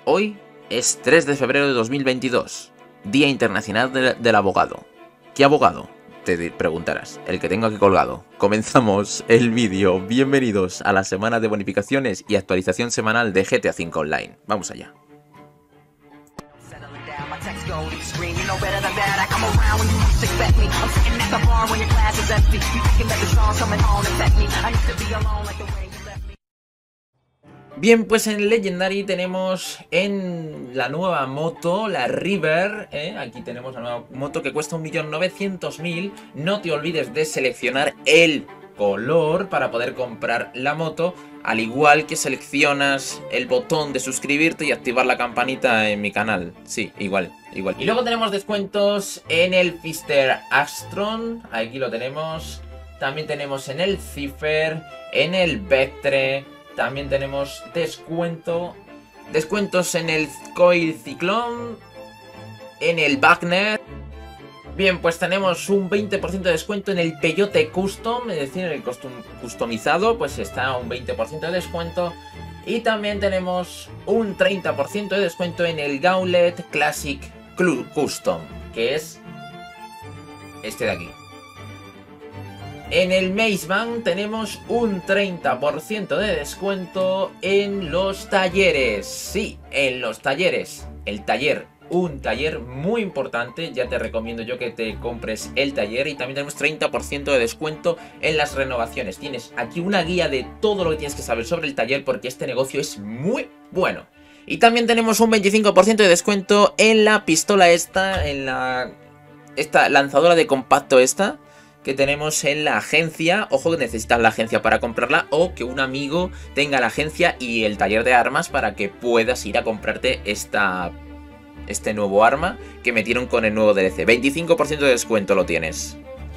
Hoy es 3 de febrero de 2022, Día Internacional del Abogado. ¿Qué abogado? Te preguntarás, el que tengo aquí colgado. Comenzamos el vídeo. Bienvenidos a la semana de bonificaciones y actualización semanal de GTA V Online. Vamos allá. Bien, pues en Legendary tenemos en la nueva moto, la River, aquí tenemos la nueva moto que cuesta 1.900.000. No te olvides de seleccionar el color para poder comprar la moto, al igual que seleccionas el botón de suscribirte y activar la campanita en mi canal. Sí, igual. Y luego tenemos descuentos en el Fister Astron, aquí lo tenemos. También tenemos en el Cipher, en el Vectre. También tenemos descuentos en el Coil Cyclone, en el Wagner. Bien, pues tenemos un 20% de descuento en el Peyote Custom, es decir, en el customizado, pues está un 20% de descuento. Y también tenemos un 30% de descuento en el Gauntlet Classic Custom, que es este de aquí. En el Maze Bank tenemos un 30% de descuento en los talleres. Sí, en los talleres. El taller, un taller muy importante. Ya te recomiendo yo que te compres el taller. Y también tenemos 30% de descuento en las renovaciones. Tienes aquí una guía de todo lo que tienes que saber sobre el taller, porque este negocio es muy bueno. Y también tenemos un 25% de descuento en la pistola esta, esta lanzadora de compacto esta, que tenemos en la agencia. Ojo, que necesitas la agencia para comprarla, o que un amigo tenga la agencia y el taller de armas para que puedas ir a comprarte este nuevo arma que metieron con el nuevo DLC. 25% de descuento lo tienes.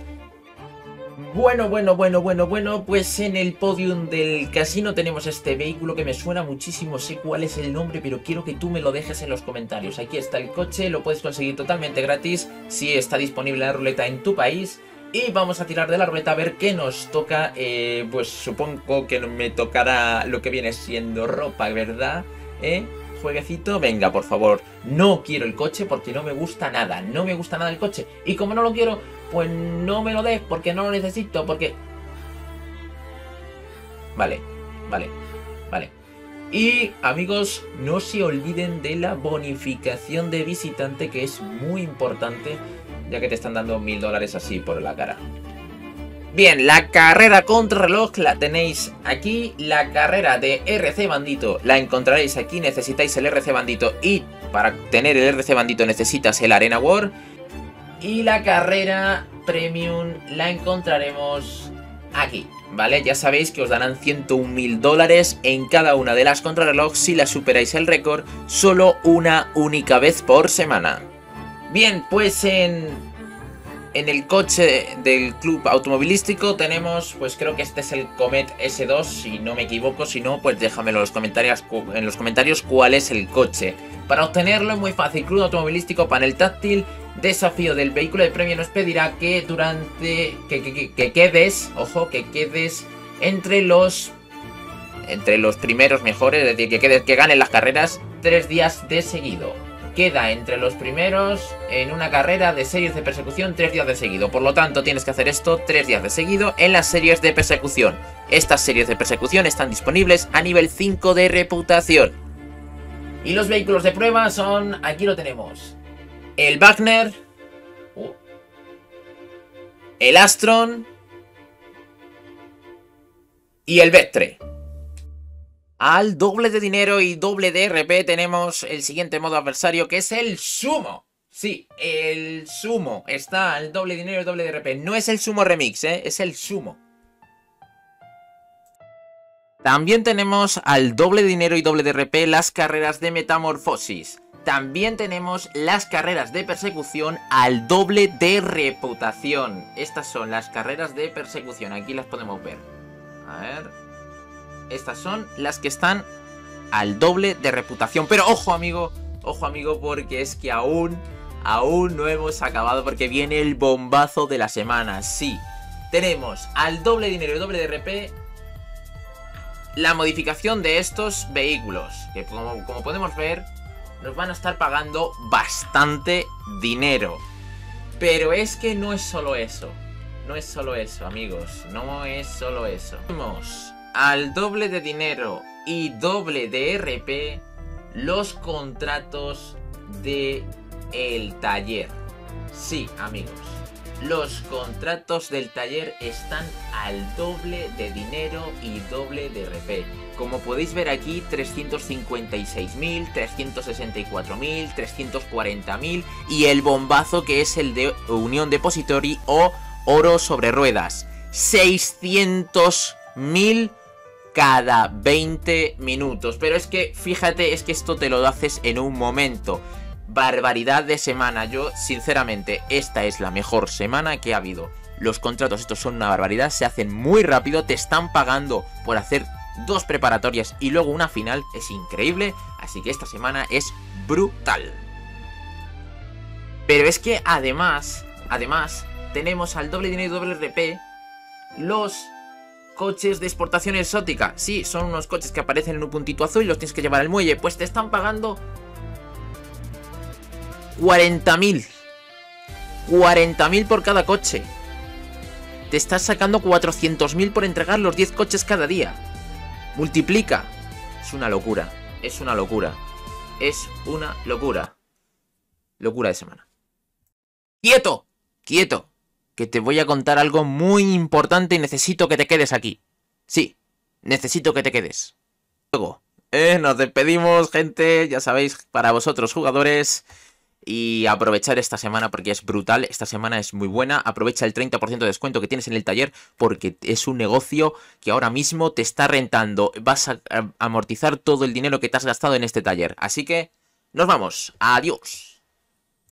Bueno, pues en el podium del casino tenemos este vehículo que me suena muchísimo, sé cuál es el nombre, pero quiero que tú me lo dejes en los comentarios. Aquí está el coche, lo puedes conseguir totalmente gratis si está disponible la ruleta en tu país. Y vamos a tirar de la ruleta a ver qué nos toca. Pues supongo que me tocará lo que viene siendo ropa, ¿verdad? Jueguecito, venga, por favor. No quiero el coche porque no me gusta nada. No me gusta nada el coche. Y como no lo quiero, pues no me lo des porque no lo necesito. Porque... Vale. Y amigos, no se olviden de la bonificación de visitante, que es muy importante, ya que te están dando $1000 así por la cara. Bien, la carrera contrarreloj la tenéis aquí. La carrera de RC Bandito la encontraréis aquí. Necesitáis el RC Bandito, y para tener el RC Bandito necesitas el Arena War. Y la carrera Premium la encontraremos aquí, ¿vale? Ya sabéis que os darán $101.000 en cada una de las contrarreloj si la superáis el récord solo una única vez por semana. Bien, pues en el coche del club automovilístico tenemos, pues creo que este es el Comet S2, si no me equivoco. Si no, pues déjamelo en los comentarios cuál es el coche. Para obtenerlo es muy fácil: club automovilístico, panel táctil, desafío del vehículo de premio. Nos pedirá que que quedes, ojo, que quedes entre los primeros mejores, es decir, que ganen las carreras 3 días de seguido. Queda entre los primeros en una carrera de series de persecución 3 días de seguido. Por lo tanto, tienes que hacer esto 3 días de seguido en las series de persecución. Estas series de persecución están disponibles a nivel 5 de reputación. Y los vehículos de prueba son... Aquí lo tenemos: el Wagner, el Astron y el Vectre. Al doble de dinero y doble de RP tenemos el siguiente modo adversario, que es el Sumo. Sí, el Sumo está al doble de dinero y doble de RP. No es el Sumo Remix, es el Sumo. También tenemos al doble de dinero y doble de RP las carreras de metamorfosis. También tenemos las carreras de persecución al doble de reputación. Estas son las carreras de persecución, aquí las podemos ver. A ver... Estas son las que están al doble de reputación. Pero ojo amigo, porque es que aún no hemos acabado, porque viene el bombazo de la semana. Sí, tenemos al doble de dinero y doble de RP la modificación de estos vehículos, que como podemos ver nos van a estar pagando bastante dinero. Pero es que no es solo eso. No es solo eso, amigos. No es solo eso. Tenemos al doble de dinero y doble de RP los contratos de el taller. Sí, amigos. Los contratos del taller están al doble de dinero y doble de RP. Como podéis ver aquí, 356.000, 364.000, 340.000 y el bombazo que es el de Unión Depository o oro sobre ruedas. 600.000 cada 20 minutos. Pero es que, fíjate, es que esto te lo haces en un momento. Barbaridad de semana. Yo, sinceramente, esta es la mejor semana que ha habido. Los contratos estos son una barbaridad, se hacen muy rápido, te están pagando por hacer 2 preparatorias y luego una final, es increíble. Así que esta semana es brutal. Pero es que además, tenemos al doble dinero y doble RP los coches de exportación exótica. Sí, son unos coches que aparecen en un puntito azul y los tienes que llevar al muelle. Pues te están pagando 40.000. 40.000 por cada coche. Te estás sacando 400.000 por entregar los 10 coches cada día. Multiplica. Es una locura. Es una locura. Es una locura. Locura de semana. ¡Quieto! ¡Quieto! Que te voy a contar algo muy importante y necesito que te quedes aquí. Sí, necesito que te quedes. Luego, nos despedimos, gente. Ya sabéis, para vosotros, jugadores. Y aprovechar esta semana porque es brutal. Esta semana es muy buena. Aprovecha el 30% de descuento que tienes en el taller porque es un negocio que ahora mismo te está rentando. Vas a amortizar todo el dinero que te has gastado en este taller. Así que nos vamos. Adiós.